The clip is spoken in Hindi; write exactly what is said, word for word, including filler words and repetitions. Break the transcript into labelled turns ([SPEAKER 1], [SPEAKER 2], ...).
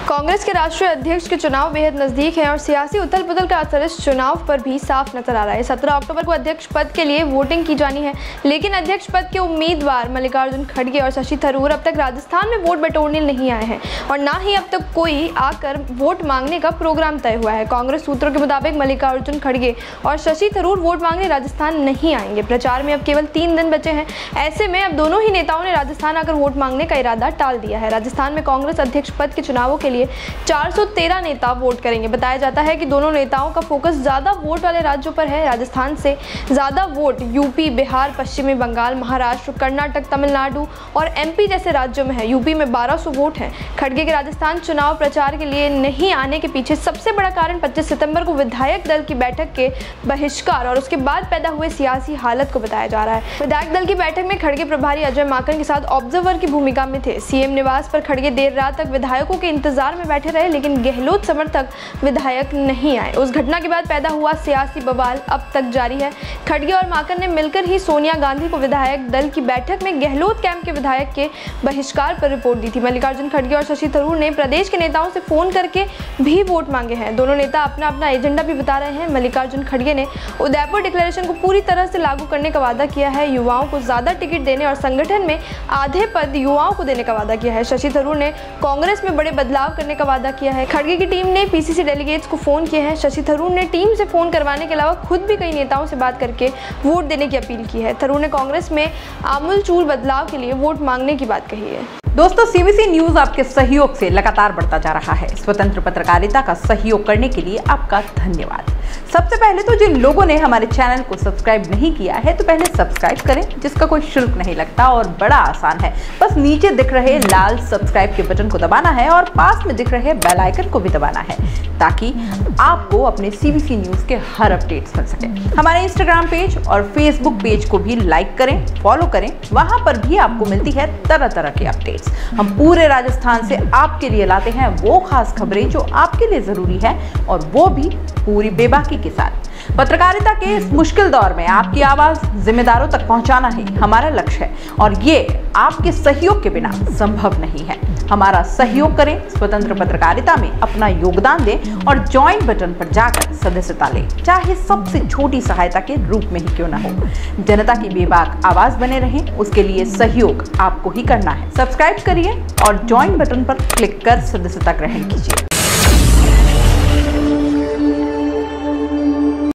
[SPEAKER 1] कांग्रेस के राष्ट्रीय अध्यक्ष के चुनाव बेहद नजदीक है और सियासी उथल पुथल का असर इस चुनाव पर भी साफ नजर आ रहा है। सत्रह अक्टूबर को अध्यक्ष पद के लिए वोटिंग की जानी है, लेकिन अध्यक्ष पद के उम्मीदवार मल्लिकार्जुन खड़गे और शशि थरूर अब तक राजस्थान में वोट बटोरने नहीं आए हैं और ना ही अब तक कोई आकर वोट मांगने का प्रोग्राम तय हुआ है। कांग्रेस सूत्रों के मुताबिक मल्लिकार्जुन खड़गे और शशि थरूर वोट मांगने राजस्थान नहीं आएंगे। प्रचार में अब केवल तीन दिन बचे हैं, ऐसे में अब दोनों ही नेताओं ने राजस्थान आकर वोट मांगने का इरादा टाल दिया है। राजस्थान में कांग्रेस अध्यक्ष पद के चुनावों के लिए चार सौ तेरह नेता वोट करेंगे। बताया जाता है कि दोनों नेताओं का फोकस ज्यादा वोट वाले राज्यों पर है। राजस्थान से ज्यादा वोट यूपी, बिहार, पश्चिमी बंगाल, महाराष्ट्र, कर्नाटक, तमिलनाडु और एमपी जैसे राज्यों में है। यूपी में बारह सौ वोट हैं। खड़गे के राजस्थान चुनाव प्रचार के लिए नहीं आने के पीछे सबसे बड़ा कारण पच्चीस सितंबर को विधायक दल की बैठक के बहिष्कार और उसके बाद पैदा हुए सियासी हालत को बताया जा रहा है। विधायक दल की बैठक में खड़गे प्रभारी अजय माकन के साथ ऑब्जर्वर की भूमिका में थे। सीएम निवास पर खड़गे देर रात तक विधायकों के इंतजार में बैठे रहे, लेकिन गहलोत समर्थक विधायक नहीं आए। उस घटना के बाद पैदा हुआ सियासी बवाल अब तक जारी है। खड़गे और माकन ने मिलकर ही सोनिया गांधी को विधायक दल की बैठक में गहलोत कैंप के विधायक के बहिष्कार पर रिपोर्ट दी थी। मल्लिकार्जुन खड़गे और शशि थरूर ने प्रदेश के नेताओं से फोन करके भी वोट मांगे हैं। दोनों नेता अपना अपना एजेंडा भी बता रहे हैं। मल्लिकार्जुन खड़गे ने उदयपुर डिक्लेरेशन को पूरी तरह से लागू करने का वादा किया है। युवाओं को ज्यादा टिकट देने और संगठन में आधे पद युवाओं को देने का वादा किया है। शशि थरूर ने कांग्रेस में बड़े बदलाव करने का वादा किया है। खड़गे की टीम ने पीसीसी डेलीगेट्स को फोन किए हैं। शशि थरूर ने टीम से फोन करवाने के अलावा खुद भी कई नेताओं से बात करके वोट देने की अपील की है। थरूर ने कांग्रेस में आमूलचूल बदलाव के लिए वोट मांगने की बात कही है।
[SPEAKER 2] दोस्तों, सीबीसी न्यूज आपके सहयोग से लगातार बढ़ता जा रहा है। स्वतंत्र पत्रकारिता का सहयोग करने के लिए आपका धन्यवाद। सबसे पहले तो जिन लोगों ने हमारे चैनल को सब्सक्राइब नहीं किया है तो पहले सब्सक्राइब करें, जिसका कोई शुल्क नहीं लगता और बड़ा आसान है। बस नीचे दिख रहे लाल सब्सक्राइब के बटन को दबाना है और पास में दिख रहे बेल आइकन को भी दबाना है, ताकि आपको अपने सीबीसी न्यूज के हर अपडेट्स मिल सके। हमारे इंस्टाग्राम पेज और फेसबुक पेज को भी लाइक करें, फॉलो करें, वहां पर भी आपको मिलती है तरह तरह के अपडेट्स। हम पूरे राजस्थान से आपके लिए लाते हैं वो खास खबरें जो आपके लिए जरूरी है, और वो भी पूरी बेबाकी के साथ। पत्रकारिता के इस मुश्किल दौर में आपकी आवाज जिम्मेदारों तक पहुंचाना ही हमारा लक्ष्य है, और ये आपके सहयोग के बिना संभव नहीं है। हमारा सहयोग करें, स्वतंत्र पत्रकारिता में अपना योगदान दें और ज्वाइन बटन पर जाकर सदस्यता लें, चाहे सबसे छोटी सहायता के रूप में ही क्यों न हो। जनता की बेबाक आवाज बने रहें, उसके लिए सहयोग आपको ही करना है। सब्सक्राइब करिए और ज्वाइन बटन पर क्लिक कर सदस्यता ग्रहण कीजिए।